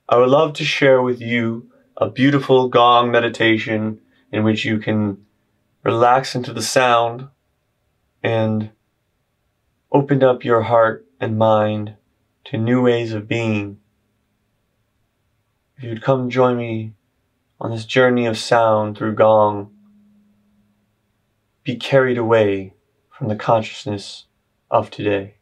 I would love to share with you a beautiful gong meditation in which you can relax into the sound and open up your heart and mind to new ways of being. If you'd come join me on this journey of sound through gong, be carried away from the consciousness of today.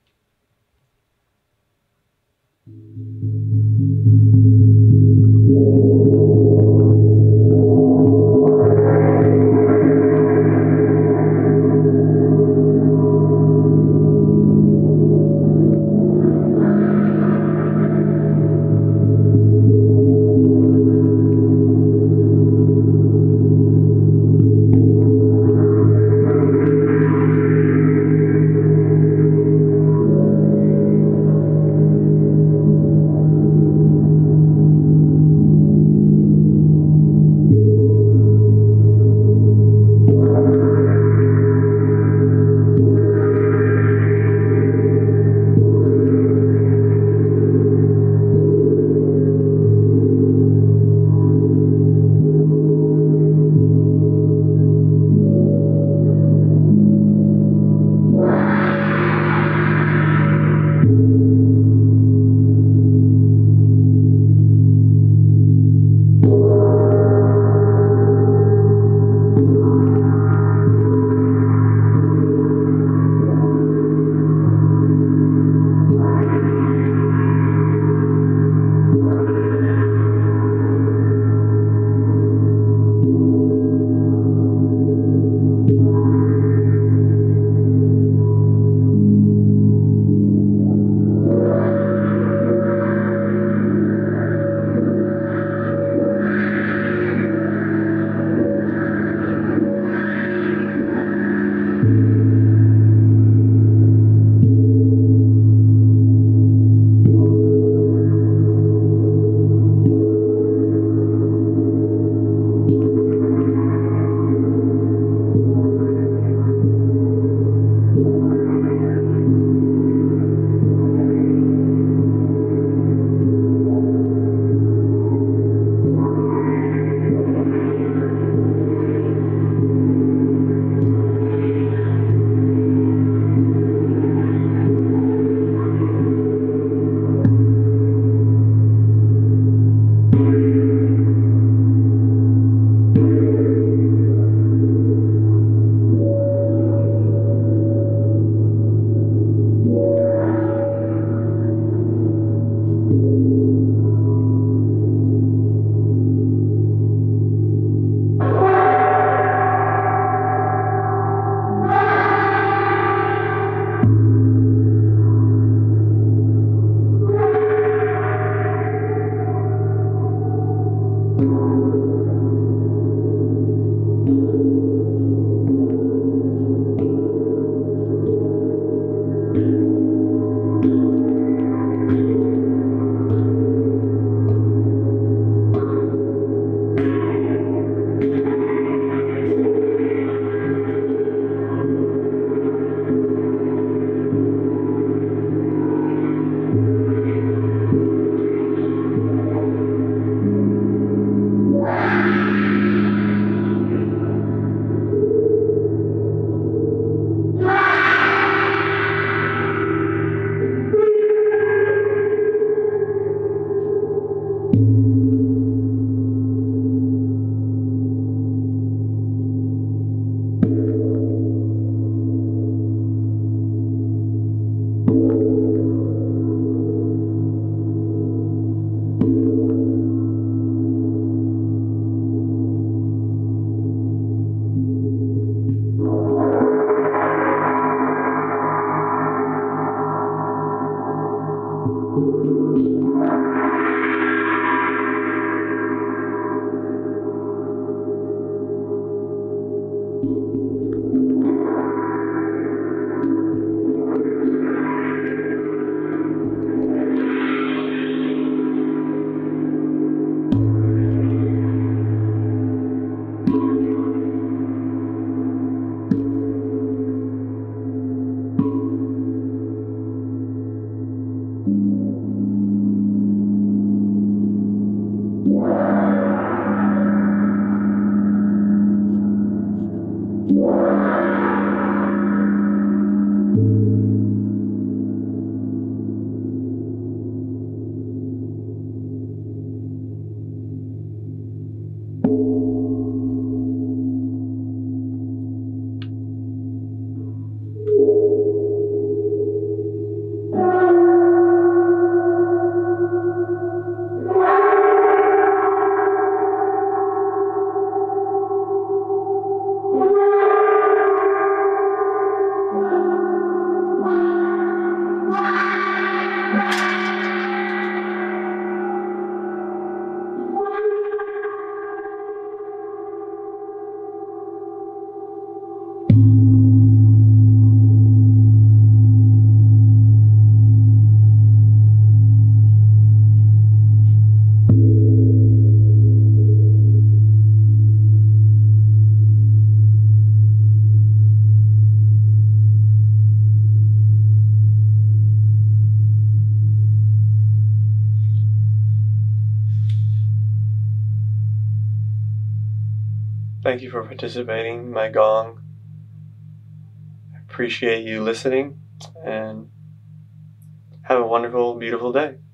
Thank you for participating, my gong. I appreciate you listening, and have a wonderful, beautiful day.